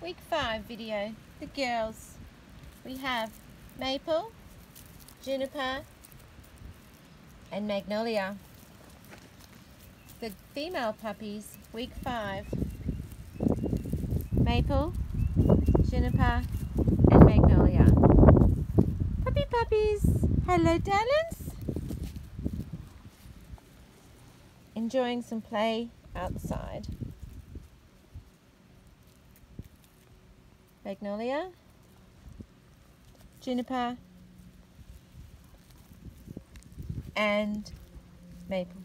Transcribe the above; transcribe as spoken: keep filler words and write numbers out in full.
Week five video, the girls. We have Maple, Juniper, and Magnolia. The female puppies, week five. Maple, Juniper, and Magnolia. Puppy puppies, hello darlings. Enjoying some play outside. Magnolia, Juniper, and Maple.